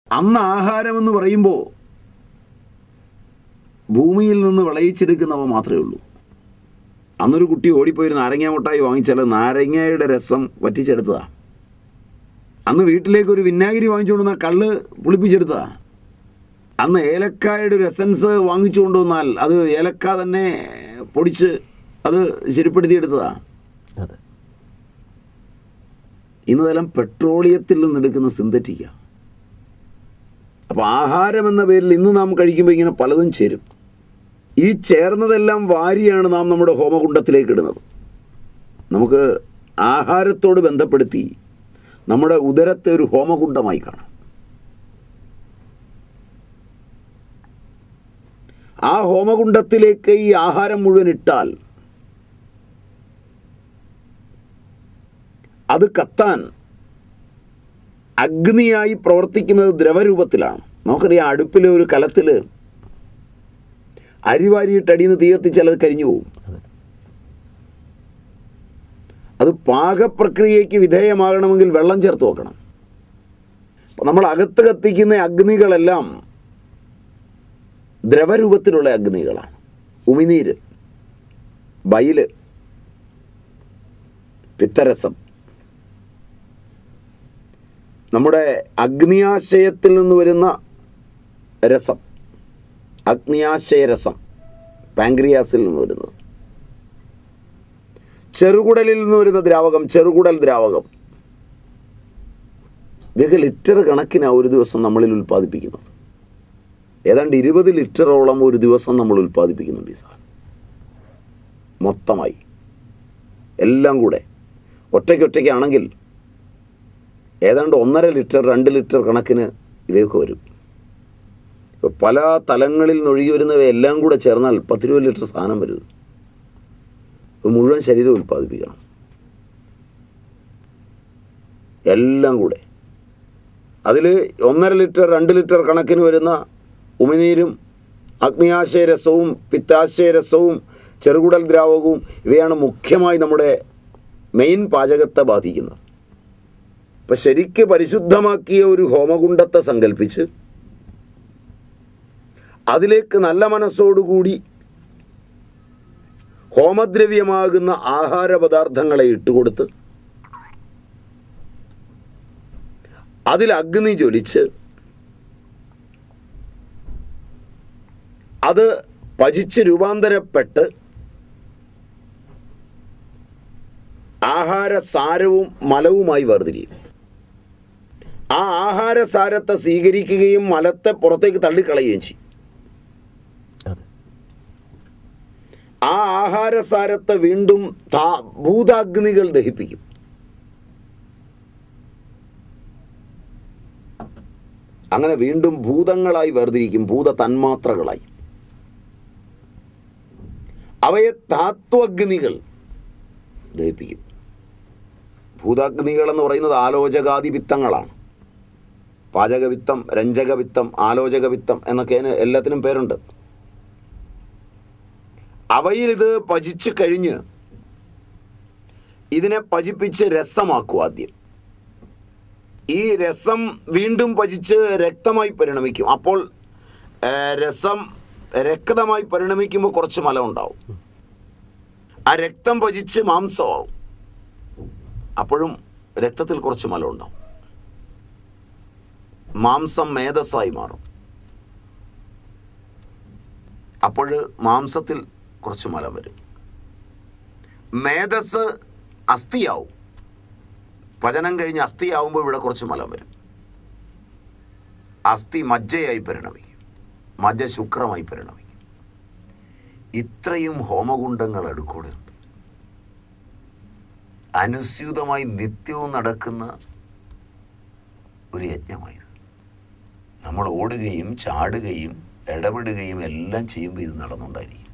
അന്ന് ആഹാരമെന്ന് പറയുമ്പോൾ ഭൂമിയിൽ നിന്ന് വിളയിച്ചെടുക്കുന്നവ മാത്രമേ ഉള്ളൂ. അന്നൊരു കുട്ടി ഓടിപ്പോയി നാരങ്ങ മുട്ടായി വാങ്ങിച്ചാൽ നാരങ്ങയുടെ രസം വറ്റിച്ചെടുത്തതാണ്. അന്ന് വീട്ടിലേക്കൊരു വിനാഗിരി വാങ്ങിച്ചുകൊണ്ട് വന്നാൽ കള്ള് പുളിപ്പിച്ചെടുത്തതാണ്. അന്ന് ഏലക്കായുടെ ഒരു എസൻസ് വാങ്ങിച്ചു കൊണ്ടുവന്നാൽ അത് ഏലക്ക തന്നെ പൊടിച്ച് അത് ശരിപ്പെടുത്തിയെടുത്തതാണ്. ഇന്നതെല്ലാം പെട്രോളിയത്തിൽ നിന്നെടുക്കുന്ന സിന്തറ്റിക്കാണ്. അപ്പോൾ ആഹാരം എന്ന പേരിൽ ഇന്ന് നാം കഴിക്കുമ്പോൾ ഇങ്ങനെ പലതും ചേരും. ഈ ചേർന്നതെല്ലാം വാരിയാണ് നാം നമ്മുടെ ഹോമകുണ്ഡത്തിലേക്ക് ഇടുന്നത്. നമുക്ക് ആഹാരത്തോട് ബന്ധപ്പെടുത്തി നമ്മുടെ ഉദരത്തെ ഒരു ഹോമകുണ്ഡമായി കാണാം. ആ ഹോമകുണ്ഡത്തിലേക്ക് ഈ ആഹാരം മുഴുവൻ ഇട്ടാൽ അത് കത്താൻ അഗ്നിയായി പ്രവർത്തിക്കുന്നത് ദ്രവരൂപത്തിലാണ്. നമുക്കറിയാം, അടുപ്പിൽ ഒരു കലത്തിൽ അരി വാരിയിട്ട് അടിയിൽ നിന്ന് തീ കത്തിച്ചാൽ അത് കരിഞ്ഞു പോകും. അത് പാകപ്രക്രിയയ്ക്ക് വിധേയമാകണമെങ്കിൽ വെള്ളം ചേർത്ത് വെക്കണം. നമ്മൾ അകത്ത് കത്തിക്കുന്ന അഗ്നികളെല്ലാം ദ്രവരൂപത്തിലുള്ള അഗ്നികളാണ്. ഉമിനീര്, ബൈല്, പിത്തരസം. നമ്മുടെ അഗ്നിയാശയത്തിൽ നിന്ന് വരുന്ന രസം, അഗ്നിയാശയരസം, പാങ്ക്രിയാസിൽ നിന്ന് വരുന്നത്. ചെറുകുടലിൽ നിന്ന് വരുന്ന ദ്രാവകം, ചെറുകുടൽ ദ്രാവകം. ഇതൊക്കെ ലിറ്റർ കണക്കിനാണ് ഒരു ദിവസം നമ്മളിൽ ഉൽപ്പാദിപ്പിക്കുന്നത്. ഏതാണ്ട് 20 ലിറ്ററോളം ഒരു ദിവസം നമ്മൾ ഉൽപ്പാദിപ്പിക്കുന്നുണ്ട് ഈ സാധനം. മൊത്തമായി എല്ലാം കൂടെ ഒറ്റയ്ക്കൊറ്റയ്ക്കാണെങ്കിൽ ഏതാണ്ട് 1.5 ലിറ്റർ 2 ലിറ്റർ കണക്കിന് ഇവയൊക്കെ വരും. ഇപ്പോൾ പല തലങ്ങളിൽ നിന്നൊഴുകി വരുന്നവയെല്ലാം കൂടെ ചേർന്നാൽ 10-20 ലിറ്റർ സാധനം വരും. മുഴുവൻ ശരീരം ഉൽപ്പാദിപ്പിക്കണം എല്ലാം കൂടെ. അതിൽ 1.5 ലിറ്റർ 2 ലിറ്റർ കണക്കിന് വരുന്ന ഉമിനീരും അഗ്നിയാശയരസവും പിത്താശയരസവും ചെറുകുടൽ ദ്രാവകവും ഇവയാണ് മുഖ്യമായി നമ്മുടെ മെയിൻ പാചകത്തെ ബാധിക്കുന്നത്. അപ്പം ശരിക്ക് പരിശുദ്ധമാക്കിയ ഒരു ഹോമകുണ്ഡത്തെ സങ്കല്പിച്ച് അതിലേക്ക് നല്ല മനസ്സോടുകൂടി ഹോമദ്രവ്യമാകുന്ന ആഹാര പദാർത്ഥങ്ങളെ ഇട്ടുകൊടുത്ത് അതിൽ അഗ്നി ജ്വലിച്ച് അത് പചിച്ച് രൂപാന്തരപ്പെട്ട് ആഹാരസാരവും മലവുമായി വേർതിരിയും. ആ ആഹാരസാരത്തെ സ്വീകരിക്കുകയും മലത്തെ പുറത്തേക്ക് തള്ളിക്കളയുകയും ചെയ്യും. ആ ആഹാരസാരത്തെ വീണ്ടും ഭൂതാഗ്നികൾ ദഹിപ്പിക്കും. അങ്ങനെ വീണ്ടും ഭൂതങ്ങളായി വേർതിരിക്കും, ഭൂത തന്മാത്രകളായി. അവയെ ധാത്വഗ്നികൾ ദഹിപ്പിക്കും. ഭൂതാഗ്നികൾ എന്ന് പറയുന്നത് ആലോചകാദിപിത്തങ്ങളാണ്. പാചകവിത്തം, രഞ്ജകവിത്തം, ആലോചകവിത്തം എന്നൊക്കെ എല്ലാത്തിനും പേരുണ്ട്. അവയിൽ ഇത് പചിച്ച് കഴിഞ്ഞ് ഇതിനെ പചിപ്പിച്ച് രസമാക്കും ആദ്യം. ഈ രസം വീണ്ടും പചിച്ച് രക്തമായി പരിണമിക്കും. അപ്പോൾ രസം രക്തമായി പരിണമിക്കുമ്പോൾ കുറച്ച് മലം ഉണ്ടാവും. ആ രക്തം പചിച്ച് മാംസമാവും. അപ്പോഴും രക്തത്തിൽ കുറച്ച് മലം ഉണ്ടാവും. മാംസം മേധസ്സായി മാറും. അപ്പോൾ മാംസത്തിൽ കുറച്ച് മലം വരും. മേധസ് അസ്ഥിയാവും. പചനം കഴിഞ്ഞ് അസ്ഥിയാവുമ്പോൾ ഇവിടെ കുറച്ച് മലം വരും. അസ്ഥി മജ്ജയായി പരിണമിക്കും. മജ്ജ ശുക്രമായി പരിണമിക്കും. ഇത്രയും ഹോമകുണ്ഡങ്ങൾ അടുക്കൂടുണ്ട്. അനുസ്യൂതമായി നിത്യവും നടക്കുന്ന ഒരു യജ്ഞമായത്. നമ്മൾ ഓടുകയും ചാടുകയും ഇടപെടുകയും എല്ലാം ചെയ്യുമ്പോൾ ഇത് നടന്നുകൊണ്ടായിരിക്കും.